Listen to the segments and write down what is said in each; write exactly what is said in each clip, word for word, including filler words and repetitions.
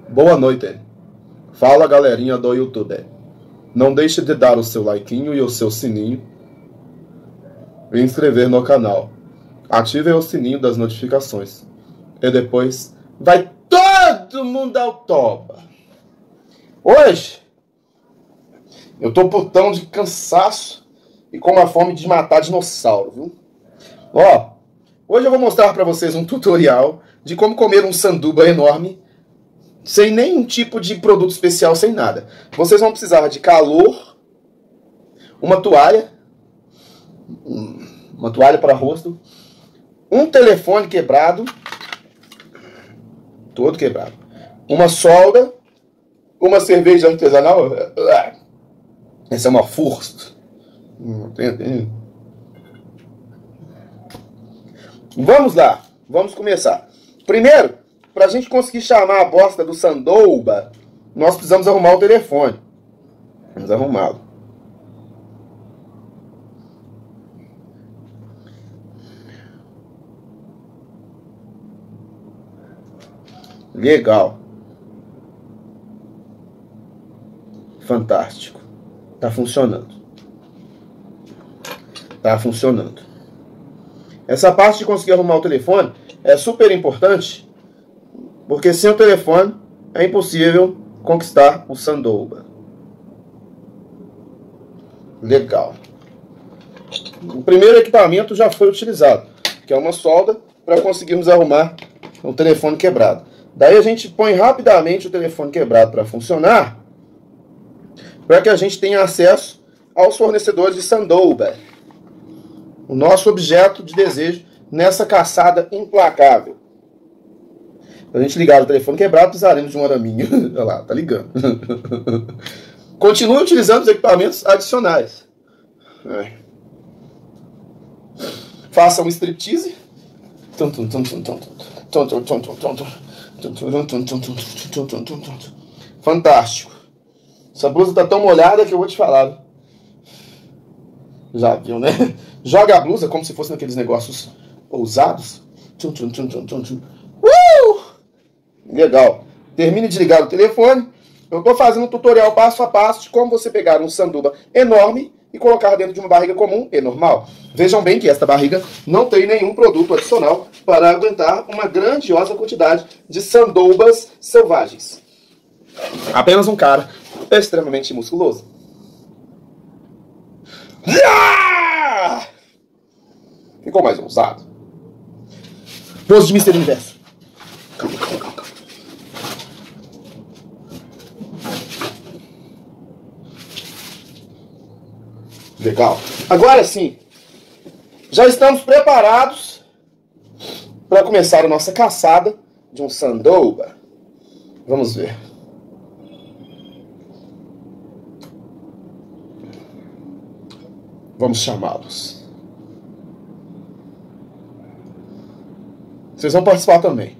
Boa noite. Fala, galerinha do YouTube. Não deixe de dar o seu likeinho e o seu sininho e inscrever no canal. Ative o sininho das notificações. E depois vai todo mundo ao toba. Hoje eu tô putão de cansaço e com uma fome de matar dinossauro, viu? Ó, hoje eu vou mostrar pra vocês um tutorial de como comer um sanduba enorme sem nenhum tipo de produto especial, sem nada. Vocês vão precisar de calor, uma toalha, uma toalha para rosto, um telefone quebrado, todo quebrado, uma solda, uma cerveja artesanal. Essa é uma Furst. Vamos lá, vamos começar. Primeiro, para a gente conseguir chamar a bosta do sanduba, nós precisamos arrumar o telefone. Vamos arrumá-lo. Legal. Fantástico. Tá funcionando. Tá funcionando. Essa parte de conseguir arrumar o telefone é super importante, porque sem o telefone é impossível conquistar o sanduba. Legal. O primeiro equipamento já foi utilizado, que é uma solda para conseguirmos arrumar o telefone quebrado. Daí a gente põe rapidamente o telefone quebrado para funcionar, para que a gente tenha acesso aos fornecedores de sanduba, o nosso objeto de desejo nessa caçada implacável. Para a gente ligar o telefone quebrado, precisaremos de um araminho. Olha lá, tá ligando. Continue utilizando os equipamentos adicionais. Faça um striptease. Fantástico. Essa blusa tá tão molhada que eu vou te falar. Já viu, né? Joga a blusa como se fosse naqueles negócios ousados. Uh! Legal. Termine de ligar o telefone. Eu estou fazendo um tutorial passo a passo de como você pegar um sanduba enorme e colocar dentro de uma barriga comum e normal. Vejam bem que esta barriga não tem nenhum produto adicional para aguentar uma grandiosa quantidade de sandubas selvagens. Apenas um cara extremamente musculoso. Ficou mais ousado. Pose de mister Universo. Calma, calma, calma, calma. Legal. Agora sim, já estamos preparados para começar a nossa caçada de um sanduba. Vamos ver. Vamos chamá-los. Vocês vão participar também.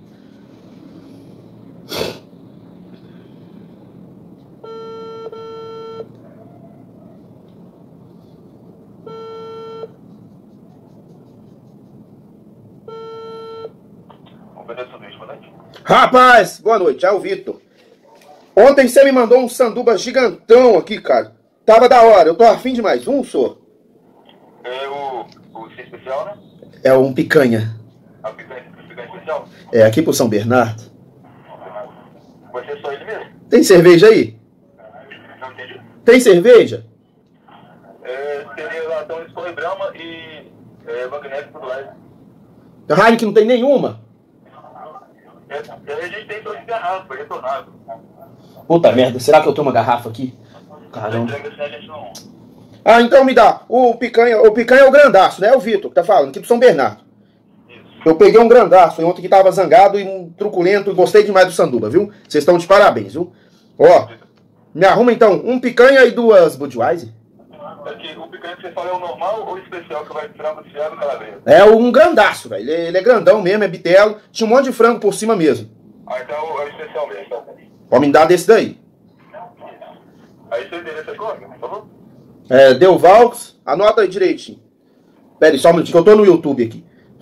Rapaz, boa noite, é o Vitor. Ontem você me mandou um sanduba gigantão aqui, cara. Tava da hora, eu tô afim de mais um, senhor. É o, o especial, né? É um picanha. A picanha, picanha especial? É aqui pro São Bernardo. Vai ser só ele mesmo? Tem cerveja aí? Não entendi. Tem cerveja? É, seria latão Escorre Brahma e é, Magnético por lá. Heineken não tem nenhuma? É, a gente tem dois garrafas, retornado. Puta merda, será que eu tomo uma garrafa aqui? Caramba. Entrega assim, a gente não... Ah, então me dá. O picanha, o picanha é o grandaço, né? É o Vitor que tá falando, aqui pro São Bernardo. Isso. Eu peguei um grandaço ontem que tava zangado e um truculento e gostei demais do sanduba, viu? Vocês estão de parabéns, viu? Ó, me arruma então um picanha e duas Budweiser. É que o picanha que você fala é o normal ou o especial que vai frango desfiado e calabresa? É um grandaço, velho. Ele, ele é grandão mesmo, é bitelo. Tinha um monte de frango por cima mesmo. Ah, então é o especial mesmo, então. Pode me dar desse daí. Aí seu endereço é qual, por favor? É, Delvalks, anota aí direitinho. Pera aí, só um minutinho, que eu tô no YouTube aqui.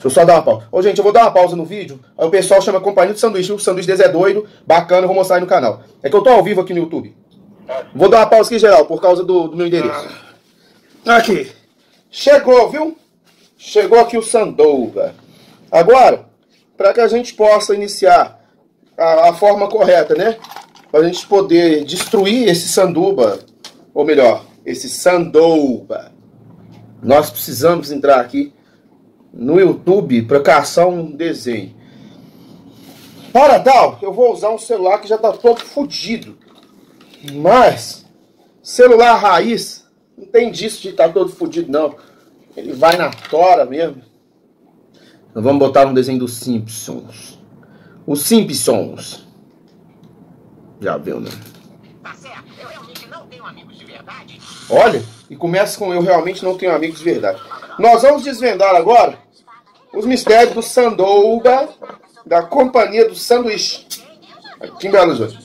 Deixa eu só dar uma pausa. Ô, gente, eu vou dar uma pausa no vídeo. Aí o pessoal chama Companhia do Sanduíche. O sanduíche deles é doido, bacana, eu vou mostrar aí no canal. É que eu tô ao vivo aqui no YouTube. Vou dar uma pausa aqui, geral, por causa do, do meu endereço. Aqui. Chegou, viu? Chegou aqui o Sandoba. Agora, para que a gente possa iniciar a, a forma correta, né? Para a gente poder destruir esse sanduba, ou melhor, esse Sandoba. Nós precisamos entrar aqui no YouTube para caçar um desenho. Para tal, eu vou usar um celular que já está todo fodido. Mas, celular raiz, não tem disso de estar tá todo fodido, não. Ele vai na tora mesmo. Nós vamos botar um desenho dos Simpsons. Os Simpsons. Já viu, né? Tá certo, eu realmente não tenho amigos de verdade. Olha, e começa com eu realmente não tenho amigos de verdade. Nós vamos desvendar agora os mistérios do Sandoba, da Companhia do Sanduíche. Aqui em Belo Horizonte.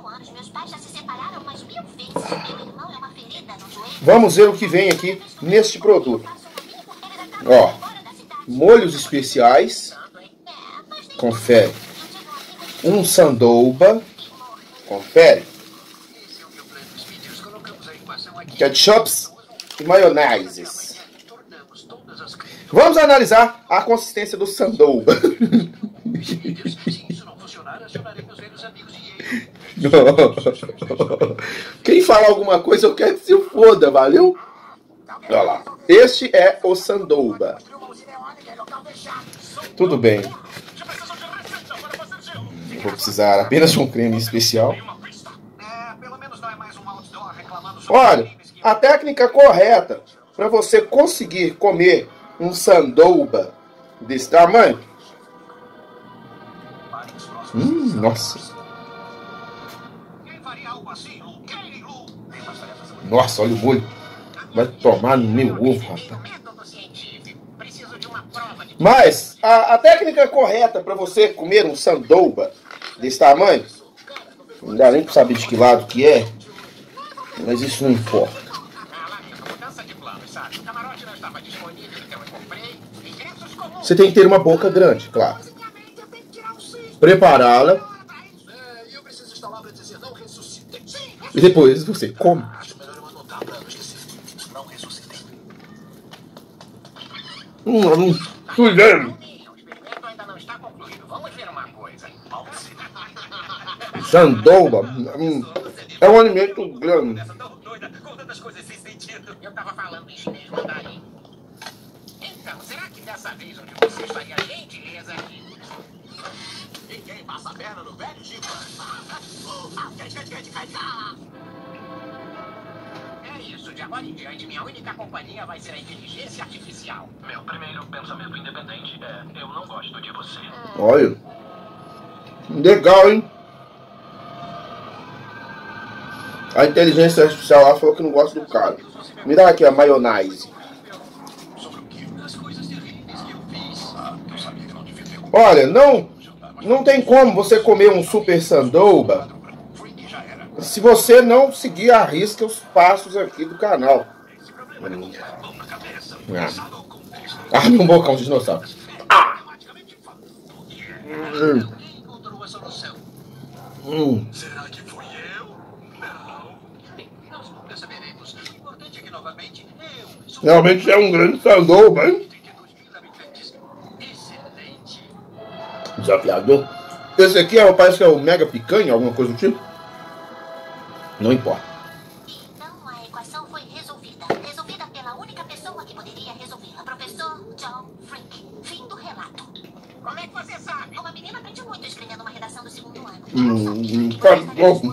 Vamos ver o que vem aqui neste produto. Ó, molhos especiais. Confere. Um Sandoba. Confere. Ketchups e maioneses. Vamos analisar a consistência do Sandoba. Quem falar alguma coisa eu quero que se foda, valeu? Olha lá. Este é o Sandoba. Tudo bem. Vou precisar apenas de um creme especial. Olha, a técnica correta para você conseguir comer um Sandoba desse tamanho. Hum, nossa. Nossa, olha o molho. Vai tomar no meu ovo, rapaz. Mas a, a técnica correta para você comer um Sandoba desse tamanho, não dá nem para saber de que lado que é, mas isso não importa. Você tem que ter uma boca grande, claro. Prepará-la. E depois você come. Hum, hum, cuidado. Sandoba hum, é um alimento grande. Eu tava falando em chinês mandarim. Então, será que dessa vez onde você faria gentileza aqui? Ninguém passa a perna no velho Chico. É isso, de agora em diante, minha única companhia vai ser a inteligência artificial. Meu primeiro pensamento independente é: eu não gosto de você. Olha. Legal, hein? A inteligência artificial lá falou que não gosta do cara. Me dá aqui a maionese. Olha, não, não tem como você comer um super Sandoba se você não seguir à risca os passos aqui do canal. Ah, ah meu bocão de dinossauro. Ah! Hum. Hum. Será que fui eu? Não. Nós nunca saberemos. O importante é que novamente eu. Realmente é um grande Sandoba, hein? Excelente. Desafiador. Esse aqui é, parece que é o Mega Picanha, alguma coisa do tipo. Não importa. Então a equação foi resolvida. Resolvida pela única pessoa que poderia resolver. Professor John Frink. Fim do relato. Como é que você sabe? Uma menina aprende muito escrevendo uma redação do segundo ano. Hum, acabou.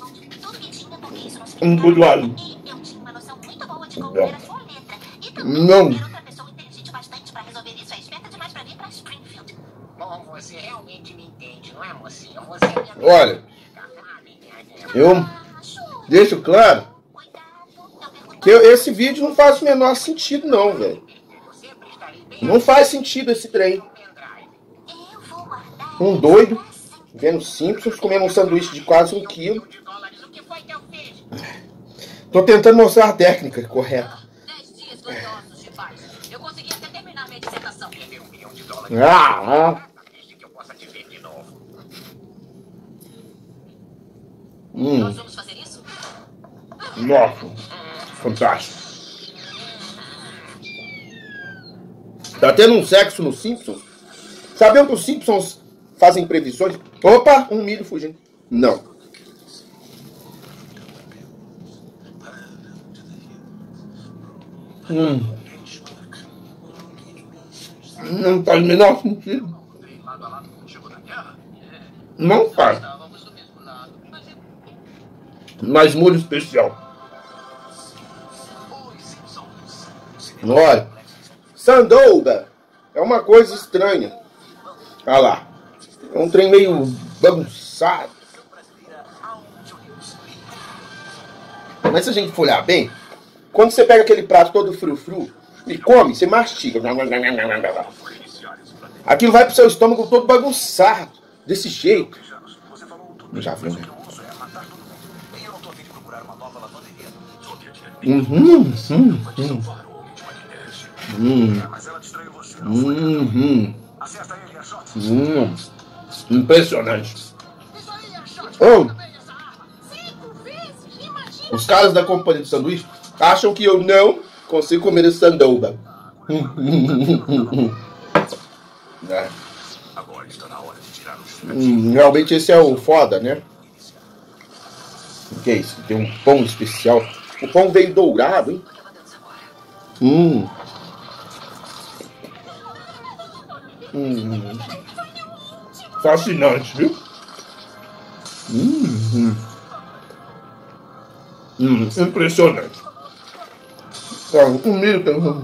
Embudoado. E eu tinha uma noção muito boa de como era a sua letra. E também Não. era outra pessoa inteligente bastante para resolver isso. É esperta demais para vir para Springfield. Bom, você realmente me entende, não é, mocinha? Você é minha... Olha, eu deixo claro que eu, esse vídeo não faz o menor sentido não, velho. Não faz sentido esse trem. Um doido vendo Simpsons comendo um sanduíche de quase um quilo. Tô tentando mostrar a técnica correta. dez dias gloriosos de paz. Eu consegui até terminar minha dissertação. Ah, ah. Que eu possa te ver de novo. Hum. Nós vamos fazer isso? Nossa, fantástico. Tá tendo um sexo nos Simpsons? Sabiam que os Simpsons fazem previsões? Opa, um milho fugindo. Não. Hum. Não faz o menor sentido. Não faz. Mas molho especial. Olha. Sandoba é uma coisa estranha. Olha lá. É um trem meio bagunçado. Mas se a gente for olhar bem, quando você pega aquele prato todo frufru e come, você mastiga. Aquilo vai pro seu estômago todo bagunçado. Desse jeito. Já viu, né? Uhum, uhum, uhum. Hum. Uhum. Hum. Impressionante. Oh. Os caras da companhia de sanduíche acham que eu não consigo comer esse sandoba. É. Hum, realmente esse é o foda, né? O que é isso? Tem um pão especial. O pão veio dourado, hein? Hum. Hum. Fascinante, viu? Hum. Hum. Hum. Impressionante. Um milho.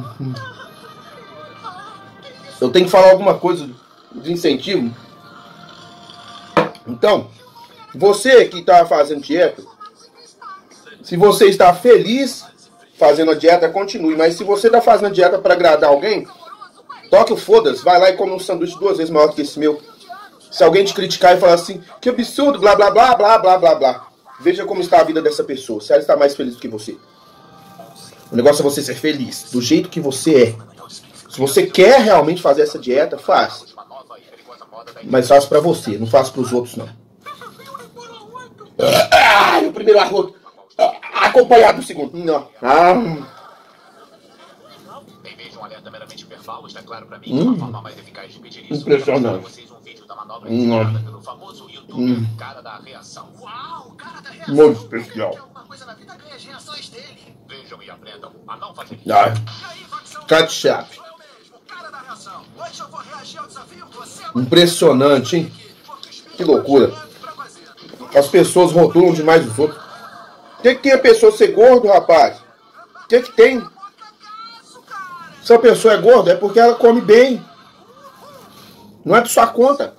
Eu tenho que falar alguma coisa de incentivo. Então, você que está fazendo dieta, se você está feliz fazendo a dieta, continue. Mas se você está fazendo a dieta para agradar alguém, toque o foda-se, vai lá e come um sanduíche duas vezes maior que esse meu. Se alguém te criticar e falar assim, que absurdo, blá blá blá blá blá blá blá, veja como está a vida dessa pessoa, se ela está mais feliz do que você. O negócio é você ser feliz, do jeito que você é. Se você quer realmente fazer essa dieta, faça. Mas faça pra você, não faça pros outros, não. Ah, o primeiro arroto acompanhado do segundo. Não. Ah. Em vez de um alerta meramente verbal, está claro para mim Hum. uma forma mais eficaz de pedir isso. Impressionante. Vocês um vídeo da manobra Hum. ensinada pelo famoso youtuber Hum. Cara da Reação. Uau, cara da reação. Molho especial. Alguma coisa na vida ganha as reações dele. Vejam e aprendam a não fazer isso. Ah. Ketchup. Cara da reação. Hoje eu vou reagir ao desafio. Você Impressionante, hein? Que loucura. As pessoas rotulam demais os outros. O que, que tem a pessoa ser gordo, rapaz? O que, que tem? Se a pessoa é gorda, é porque ela come bem. Não é de sua conta.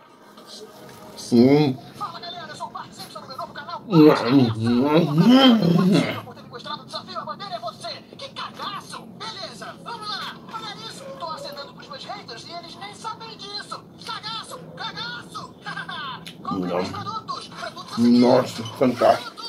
Hum. Fala, galera, eu sou o Bart Simpson no meu novo canal. Hum, hum, hum. Por ter me mostrado o desafio, a bandeira é você. Que cagaço. Beleza, vamos lá. Olha isso. Tô acenando pros meus haters e eles nem sabem disso. Cagaço, cagaço. Comprem Não. os produtos. Produtos a seguir. Nossa, fantástico.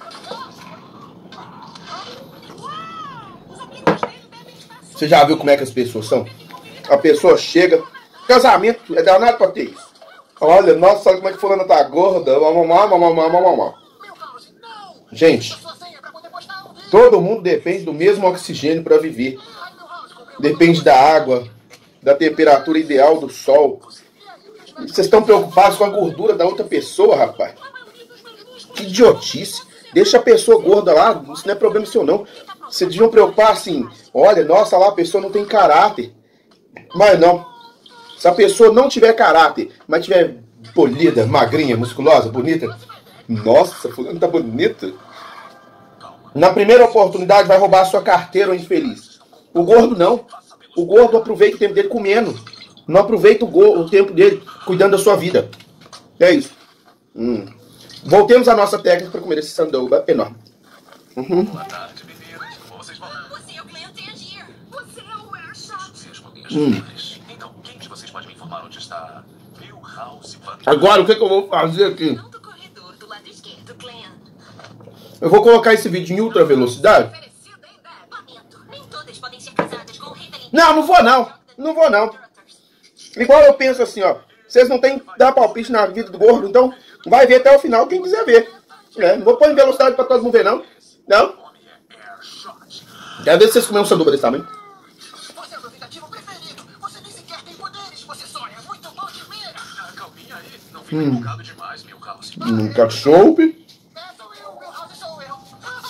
Você já viu como é que as pessoas são? A pessoa chega, casamento é danado pra ter isso. Olha, nossa, olha como é que fulana tá gorda. Mamamá, mamamá, mamamá. Gente, todo mundo depende do mesmo oxigênio para viver. Depende da água, da temperatura ideal do sol. Vocês estão preocupados com a gordura da outra pessoa, rapaz? Que idiotice. Deixa a pessoa gorda lá, isso não é problema seu não. Vocês deviam preocupar assim, olha, nossa, lá a pessoa não tem caráter. Mas não. Se a pessoa não tiver caráter, mas tiver polida, magrinha, musculosa, bonita, nossa, fulano tá bonita. Na primeira oportunidade vai roubar a sua carteira, o infeliz. O gordo não. O gordo aproveita o tempo dele comendo. Não aproveita o, go o tempo dele cuidando da sua vida. É isso. Hum. Voltemos à nossa técnica para comer esse sandoba enorme. Uhum. Boa tarde, meninas. Vocês vão... Você é o cliente Angier. Você é o Airshot. Você respondeu as Hum. perguntas. Então, quem de vocês pode me informar onde está Milhouse Van? Agora o que, que eu vou fazer aqui? Não do corredor, do lado esquerdo, Glenn. Eu vou colocar esse vídeo em ultra velocidade. Oferecido em Deb. Lamento. Nem todas podem ser casadas com o rei da limpeza. Não, não vou não. Não vou não. Igual eu penso assim, ó. Vocês não tem que dar palpite na vida do gordo, então vai ver até o final quem quiser ver. É, não vou pôr em velocidade pra todo mundo ver, não. Não? Quero ver se vocês comerem um sanduba desse tamanho. Você é o meu vingativo preferido. Você nem sequer tem poderes. Você só é muito bom de mira. Calminha aí. Não fica empolgado demais, Milhouse. Um ketchup. É, sou eu. Meu house sou eu.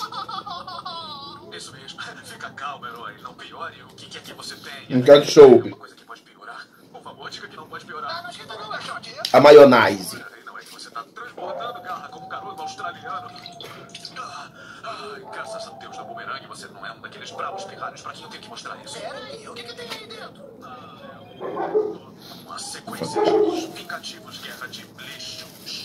Isso mesmo. Fica calmo, herói. Não piore. O que quer que você tenha? Um ketchup. Uma coisa que pode piorar. Por favor, diga que não pode Ah, piorar. não esquenta não, é shot. A maionese. Não é que você tá transbordando garra como um garoto australiano. Ah, ai, graças a Deus, na bumerangue você não é um daqueles bravos ferralhos pra quem eu tenho que mostrar isso. Pera aí, o que que tem aí dentro? Uma sequência de vingativos guerra de lixos.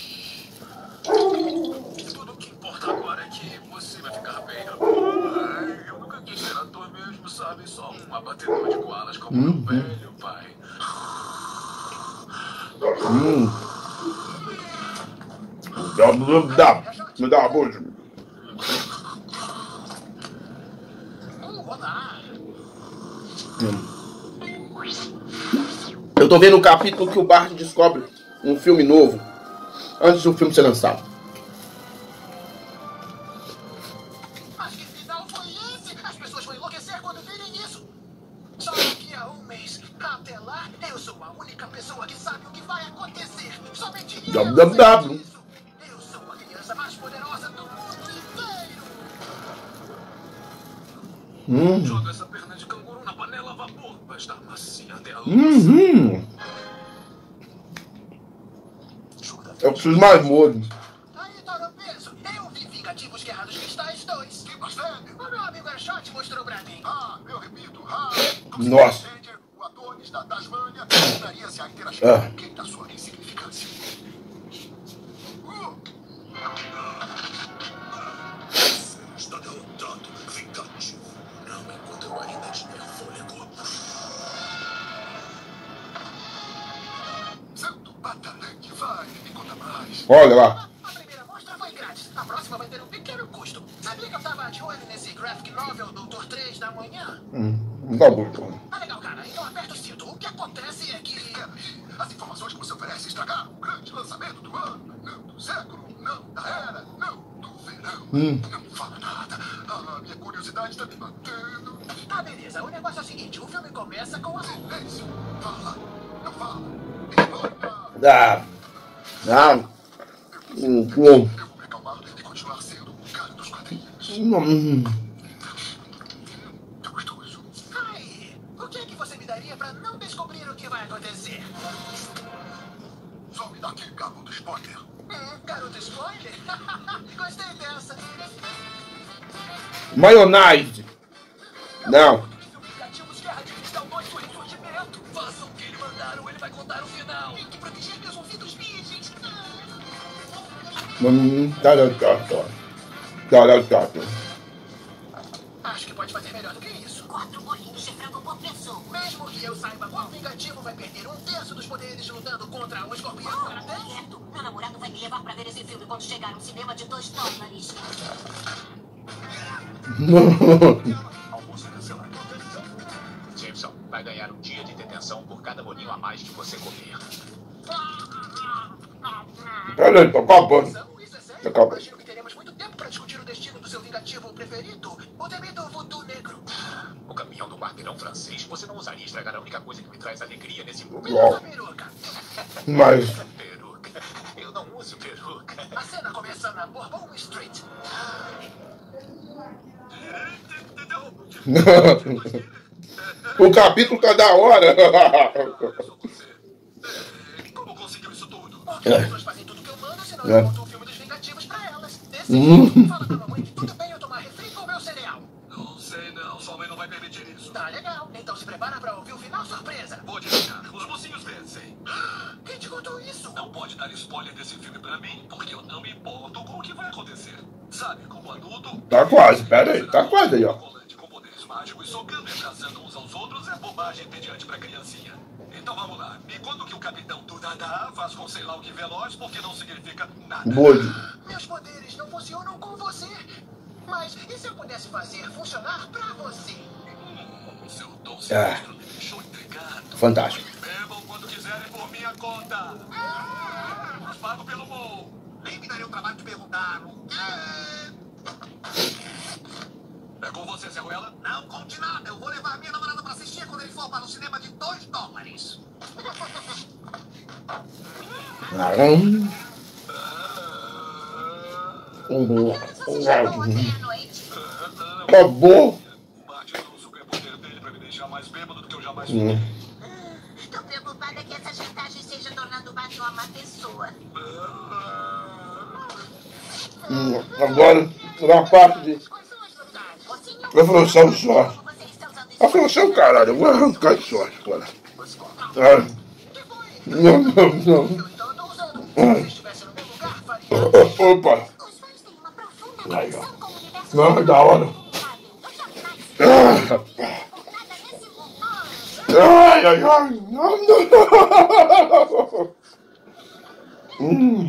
Tudo o que importa agora é que você vai ficar bem. Ai, eu nunca quis ser ator mesmo, sabe? Só um abatedor de koalas como meu velho pai. Hum. Dá, dá, me dá uma bolsa. Hum, olá. Eu tô vendo o capítulo que o Bart descobre um filme novo antes do filme ser lançado. Mas que final foi esse? As pessoas vão enlouquecer quando virem isso. Só daqui a um mês. Até lá, eu sou a única pessoa que sabe o que vai acontecer. Somente eu W W W. sei disso. Eu sou a criança mais poderosa do mundo inteiro. Hum. Joga essa perna de canguru na panela a vapor. Vai estar macia até a luz. Uhum. Eu preciso mais molho. Aí, Toro Peso, eu vi Vingativos Guerrados Cristais dois. Que bastante. O meu amigo Airshot mostrou pra mim. Ah, eu repito. Ah, Nossa. o Adonis da Tasmânia tornaria-se a interação Ah. da sua insignificância. Está derrotado, vingativo. Não enquanto eu ainda tiver fôlego. Santo Patalangue, vai, me conta mais. Olha lá. A primeira mostra foi grátis. A próxima vai ter um pequeno custo. Sabia que eu tava de olho nesse graphic novel Doutor três da manhã? Hum. Tá bom. Ah, legal, cara. Então aperta o cinto. O que acontece é que... As informações que você oferece estragaram o grande lançamento do ano. Não do século, não da era, não do verão. Hum. Não fala nada. Ah, minha curiosidade tá me matando. Ah, beleza. O negócio é o seguinte. O filme começa com a... Silêncio. Fala. Não fala. Ah. Ah. Hum. Hum. Eu vou me acalmar e continuar sendo o cara dos quadrinhos. Hum. Tá gostoso. Aí, o que é que você me daria pra não descobrir o que vai acontecer? Só me dá aquele garoto spoiler. Hum, garoto spoiler? Gostei dessa. Maionese. Não. Vingativos Guerra de Cristal dois foi surgimento. Façam o que ele mandar ou ele vai contar o final. Tem que proteger meus ouvidos virgens. Hum. Tá, tá, tá, tá. Tá, tá, tá. Acho que pode fazer melhor do que isso. Quatro bolinhos de frango por pessoa. Mesmo que eu saiba, o vingativo vai perder um terço dos poderes lutando contra o escorpião karatê. Certo. Meu namorado vai me levar pra ver esse filme quando chegar no cinema de dois dólares. Almoço cancelado. Jameson, vai ganhar um dia de detenção por cada bolinho a mais que você comer. Peraí, tô acabando. Isso é sério? Tá acabando. Imagino que teremos muito tempo para discutir o destino do seu vingativo preferido, o temido voodoo negro. O caminhão do quarteirão francês, você não usaria estragar a única coisa que me traz alegria nesse mundo. Me dá uma peruca. Mas. Peruca. Eu não uso peruca. A cena começa na Bourbon Street. O capítulo tá da hora. Como conseguiu isso tudo? Porque as pessoas fazem tudo que eu mando, senão É. eu monto o filme dos vingativos pra elas. Desse Hum. jeito, fala pra mamãe que tudo bem eu tomar refri com o meu cereal. Não sei não, sua mãe não vai permitir isso. Tá legal, então se prepara pra ouvir o final surpresa. Pode deixar, os mocinhos vencem. Quem te contou isso? Não pode dar spoiler desse filme pra mim, porque eu não me importo com o que vai acontecer. Sabe, como adulto... Tá quase, pera aí, tá quase aí, ó. Colante com poderes mágicos, socando e abraçando uns aos outros é bobagem entediante pra criancinha. Então vamos lá, me conta o que o capitão do Dada faz com sei lá o que veloz, porque não significa nada. Bolho. Meus poderes não funcionam com você. Mas e se eu pudesse fazer funcionar pra você? Hum, seu doce Ah. monstro me deixou intrigado. Fantástico. Bebam quando quiserem por minha conta. Mas pago pelo voo. Nem me daria o trabalho de perguntar o quê? É com você, Zé Ruela? Não conte nada. Eu vou levar a minha namorada pra assistir quando ele for para o cinema de dois dólares. Hum. Acabou. O Martin usou o superpoder dele pra me deixar mais bêbado do que eu jamais fui. Hum. Tô preocupada que essa chantagem esteja tornando o Batman uma pessoa. Hum. Agora, na parte de afrouxar o short. Afrouxar o caralho, eu vou arrancar o short fora. Ah. Não, não, não. Ah. Opa. Aí, ó. Não, da hora. Ah. Ai, ai, ai. Não, não. Hum.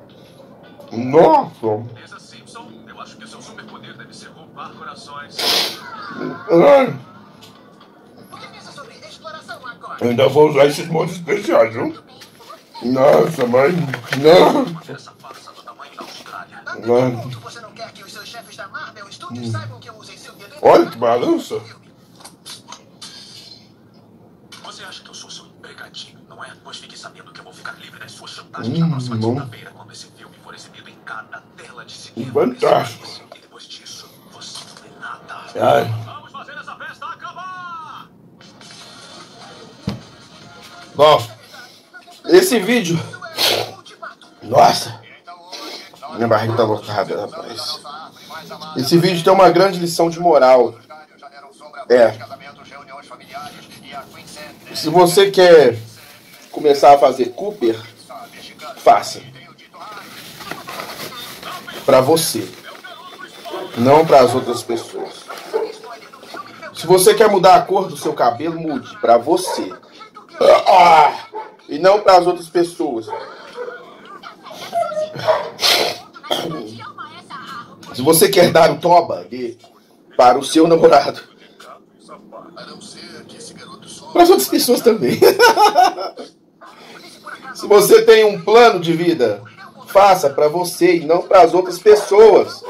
Nossa. Essa Simpson, eu acho que seu superpoder deve ser roubar corações. Ai. O que pensa sobre exploração agora? Eu ainda vou usar esses modos especiais, viu? Nossa, mãe. Não. Essa farsa do tamanho da Austrália. Não. Você não quer que os seus chefes da Marvel Studios saibam que eu usei seu D N A? Olha que balança. Você acha que eu sou seu empregadinho, não é? Pois fique sabendo que eu vou ficar livre das suas chantagens na Hum, próxima bom. quinta-feira, quando esse filme for exibido em cada tela de cinema. Fantástico. E depois disso, você não é nada. Ai. Vamos fazer essa festa acabar! Bom, esse vídeo. Nossa. Minha barriga tá lotada, rapaz. Esse vídeo tem uma grande lição de moral. É. Se você quer começar a fazer Cooper, faça. Pra você. Não para as outras pessoas. Se você quer mudar a cor do seu cabelo, mude. Pra você. Ah, e não para as outras pessoas. Se você quer dar o toba dele para o seu namorado, para as outras pessoas também. Se você tem um plano de vida, faça para você e não para as outras pessoas.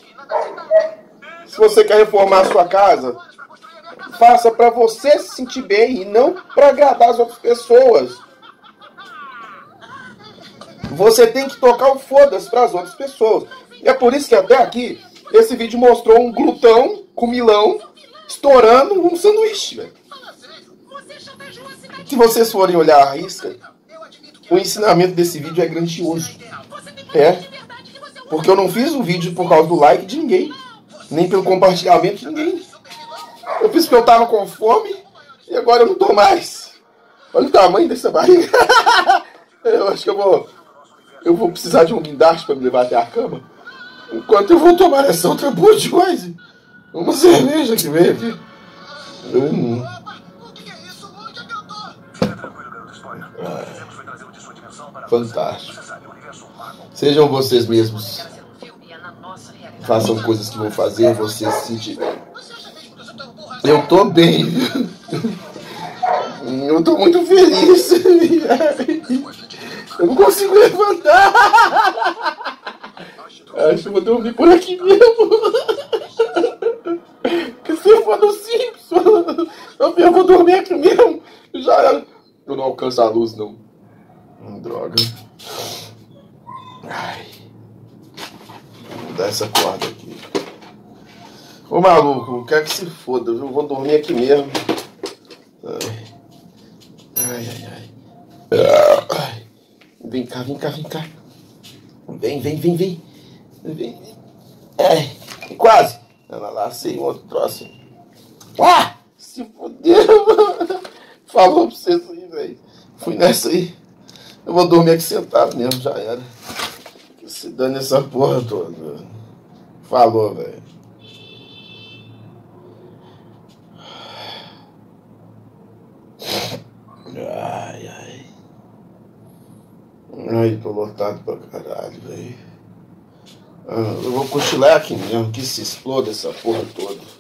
Se você quer reformar a sua casa, faça para você se sentir bem e não para agradar as outras pessoas. Você tem que tocar o foda-se para as outras pessoas. E é por isso que até aqui, esse vídeo mostrou um glutão com milão estourando um sanduíche, velho. Se vocês forem olhar a risca, o ensinamento desse vídeo é grandioso. É. Porque eu não fiz o vídeo por causa do like de ninguém. Nem pelo compartilhamento de ninguém. Eu fiz porque eu tava com fome e agora eu não tô mais. Olha o tamanho dessa barriga. Eu acho que eu vou... Eu vou precisar de um guindaste para me levar até a cama. Enquanto eu vou tomar essa outra Budweiser. Uma cerveja que veio aqui. Hum. Ah, fantástico. Sejam vocês mesmos. Façam coisas que vão fazer você se sentir bem. Eu tô bem. Eu tô muito feliz. Eu não consigo levantar. Acho que eu vou dormir por aqui mesmo. Que se for do Simpson, eu vou dormir aqui mesmo. Já era. Eu não alcanço a luz, não. Hum, droga. Ai. Vou dar essa corda aqui. Ô maluco, quero que se foda. Eu vou dormir aqui mesmo. Ai, ai, ai. ai. ai. Vem cá, vem cá, vem cá. Vem, vem, vem, vem. Vem, vem. Ai, quase. Ela lacei um outro troço. Ah! Se fodeu, mano. Falou pra vocês aí, velho. Fui nessa aí. Eu vou dormir aqui sentado mesmo, já era. Se dane essa porra toda. Falou, velho. Ai, ai. Ai, tô lotado pra caralho, velho. Ah, eu vou cochilar aqui mesmo, que se exploda essa porra toda.